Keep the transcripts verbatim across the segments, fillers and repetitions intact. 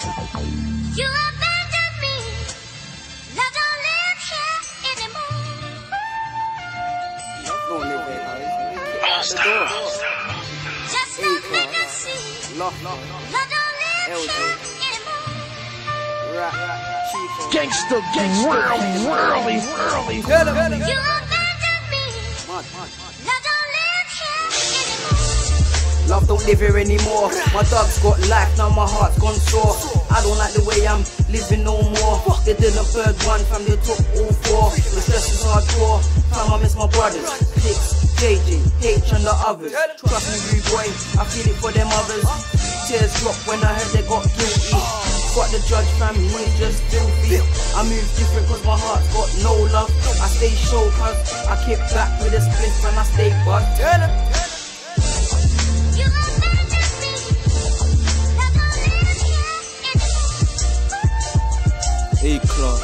You abandoned me. Love don't live here anymore. Love don't live here, guys. Kick Oh, out the stop, door. stop. Just Hey, like we Clara. can see. Love, love, Love don't live L J. here anymore. rap, Chico. Gangsta, gangsta, whirly, whirly, whirly. Tell him, tell him. You abandoned me. Mad, mad. Love don't live here anymore. Love don't live here anymore. My dog's got life, now my heart's gone sore. I don't like the way I'm living no more. They didn't bird one, fam, they took all four. The stress is hardcore, fam, I miss my brothers. Dix, J J, H and the others. Trust me, rude boy, I feel it for them others. Tears dropped when I heard they got guilty. Got the judge, fam, he's just filthy. I move different cause my heart's got no love. I stay show cause I kick back with a spliff and I stay buzzed. Tell him. You abandoned me. Love don't live here anymore. A-class.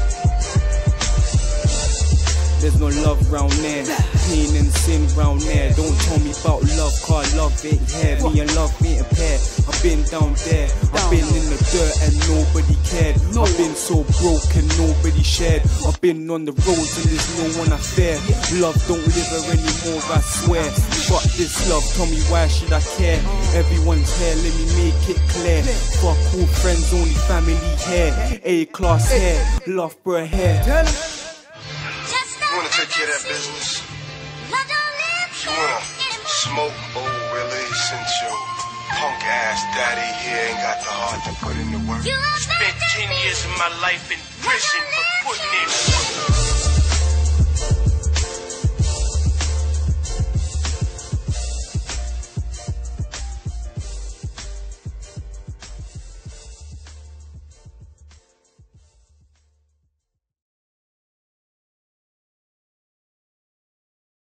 There's no love round there, pain and sin round there. Don't tell me about love, cause love ain't here. Me and love ain't a pair. I've been down there, I've been in the dirt and nobody cared. I've been so broken, nobody shared. I've been on the roads and there's no one I fear. Love don't live here anymore, I swear. Fuck this love, tell me why should I care? Everyone's here, let me make it clear. Fuck all friends, only family here. A-class here, love bro here. You wanna take care of that business? Love don't live You here wanna anymore. smoke? Oh, really? Since your punk ass daddy here ain't got the heart to put in the work. You Spent ten years of my life in prison for putting in work.